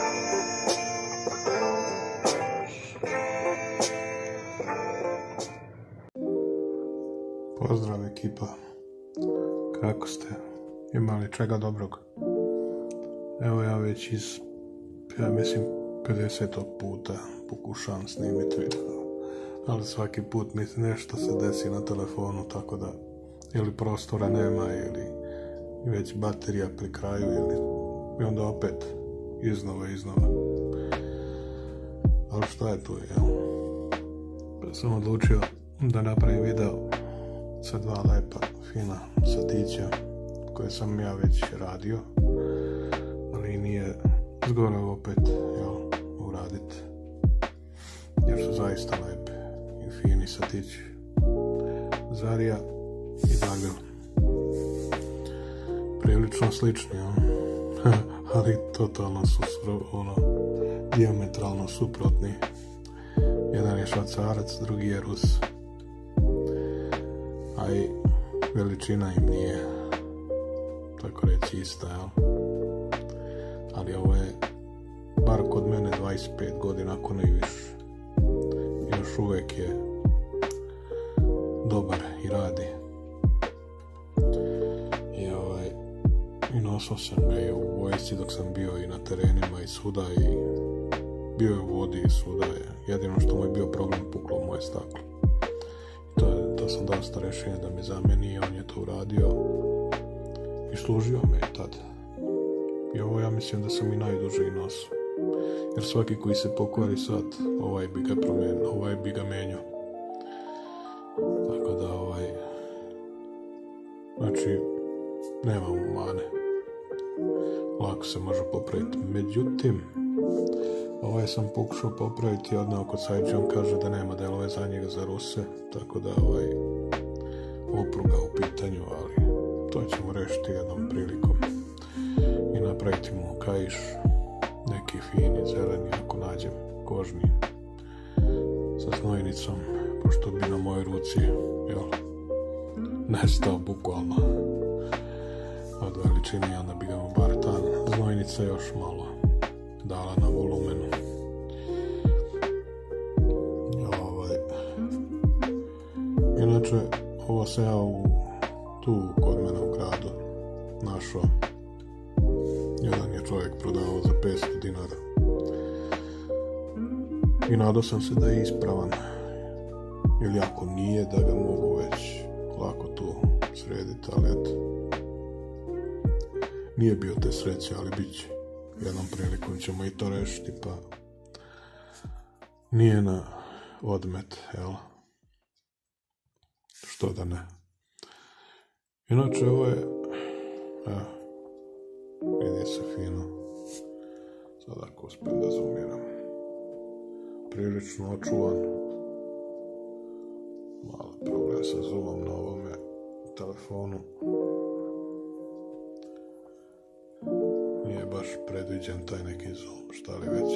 Pozdrav ekipa, kako ste? Imali čega dobrog? Evo ja već mislim 50. puta pokušavam snimiti video, ali svaki put mi nešto se desi na telefonu, tako da ili prostora nema ili već baterija pri kraju i onda opet iznova. Ali šta je tu, jel? Pa sam odlučio da napravim video sa dva lepa, fina satića koje sam ja već radio, ali nije zgore opet uraditi, jer su zaista lepe i fini satići. Zarija i Dagel. Prilično slični, ali totalno su dijametralno suprotni. Jedan je Švacarac, drugi je Rus. A i veličina im nije, tako reći, ista, jel? Ali ovo je, bar kod mene, 25 godina, ako ne i više. Još uvijek je dobar i radi. I nosao sam ga i u vojsci dok sam bio i na terenima i svuda, i bio je u vodi i svuda. Jedino što mu je bio problem, puklo mu je staklo. To sam dosta rešenje da me zameni i on je to uradio i služio me tad. I ovo ja mislim da sam i najduže i nosio. Jer svaki koji se pokvari sad, ovaj bi ga promenio, ovaj bi ga menjao. Tako da znači, nema mu mane. Lako se može popraviti. Međutim, ovaj sam pokušao popraviti odnao kod Sajđe, on kaže da nema delove za njega za Ruse, tako da opruga u pitanju, ali to ćemo rešiti jednom prilikom i napraviti mu kaiš, neki fini, zeleni, ako nađem, kožni, sa znojnicom, pošto bi na mojoj ruci, nestao bukvalno od veličine, onda bi ga bar ta znojnica još malo dala na volumenu. Inače, ovo se ja tu kod mene u gradu našao. Jedan je čovjek prodavao za 500 dinara. I nadao sam se da je ispravan. Ili ako nije, da ga mogu već lako tu srediti, ali eto. Nije bio te sreće, ali bit će. Jednom prilikom ćemo i to rešiti, pa nije na odmet, jel? Što da ne. Inače, ovo je, vidi se fino. Sad ako uspijem da zoomiram. Prilično očuvan. Malo problem sa zoomom na ovome telefonu. Nije baš predviđen taj neki zoom, šta li već,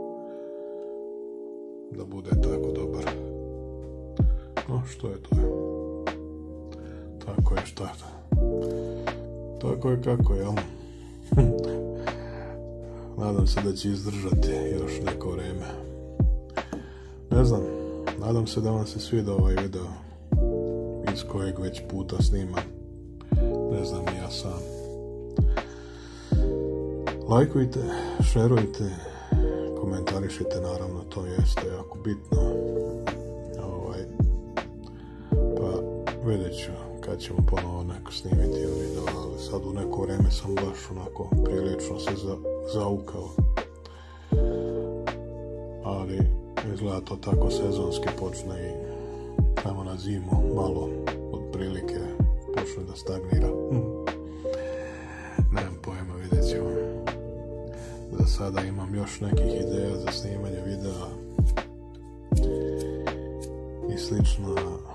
da bude tako dobar. No, što je to? Tako je, šta? Tako je kako, jel? Nadam se da će izdržati još neko vreme. Ne znam, nadam se da vam se sviđa ovaj video iz kojeg već puta snimam. Ne znam ni ja sam. Lajkujte, šerujte, komentarišite, naravno, to jeste jako bitno. Pa vidjet ću kad ćemo ponovo neko snimiti video, ali sad u neko vreme sam baš onako prilično se zaukao. Ali izgleda to tako sezonski počne i tamo na zimu malo otprilike počne da stagnira. Nemam pojma, vidjet ćemo. Za sada imam još nekih ideja za snimanje videa i slično.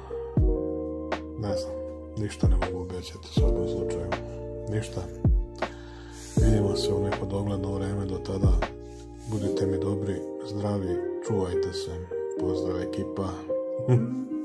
Ne znam, ništa ne mogu obećati u svakom slučaju. Ništa. Vidimo se u neko dogledno vreme, do tada budite mi dobri, zdravi, čuvajte se. Pozdrav ekipa.